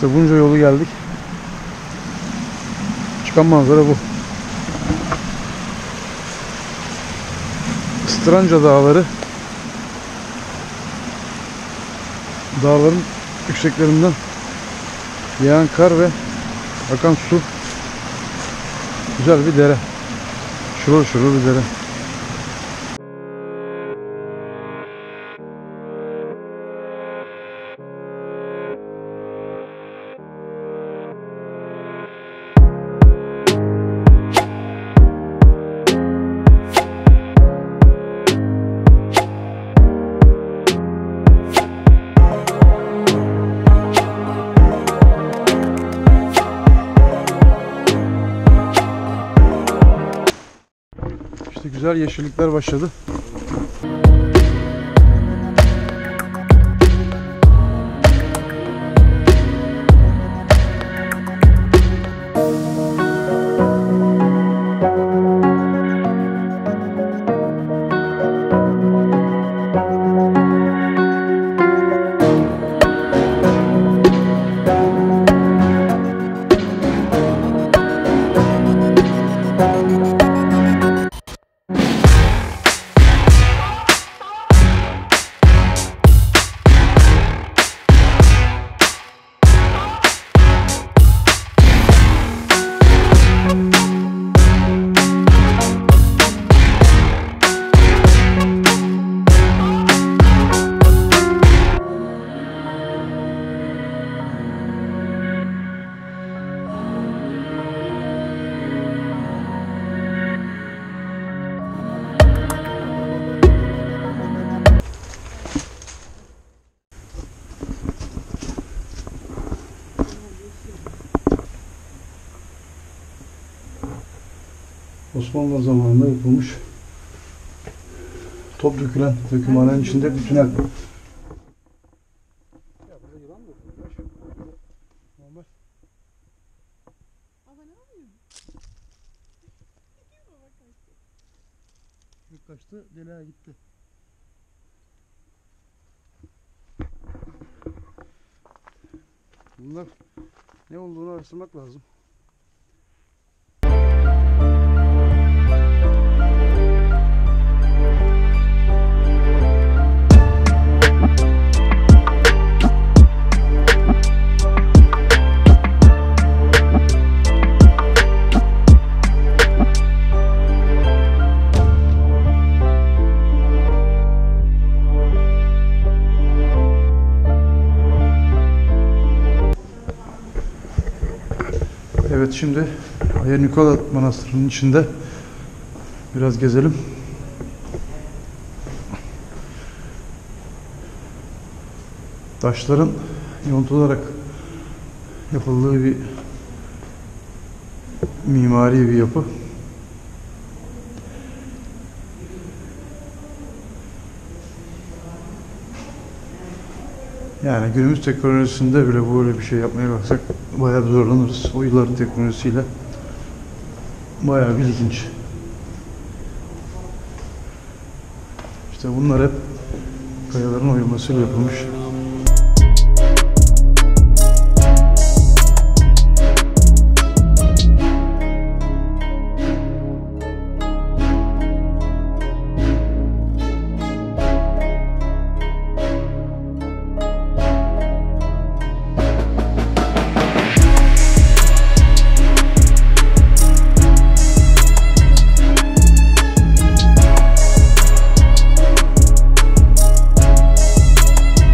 İşte bunca yolu geldik. Çıkan manzara bu. Stranca dağları. Dağların yükseklerinden yağan kar ve akan su. Güzel bir dere. Şurul şurul bir dere. Güzel yeşillikler başladı. Osmanlı zamanında yapılmış top dökülen dökümhanenin içinde bir tünel. Kaçtı, deliğe gitti. Bunlar ne olduğunu araştırmak lazım. Evet, şimdi Manastirini içinde biraz gezelim. Taşların yontularak yapıldığı bir mimari bir yapı. Yani günümüz teknolojisinde bile böyle bir şey yapmaya kalksak bayağı zorlanırız. O yılların teknolojisiyle bayağı bir ilginç. İşte bunlar hep kayaların oyulmasıyla yapılmış.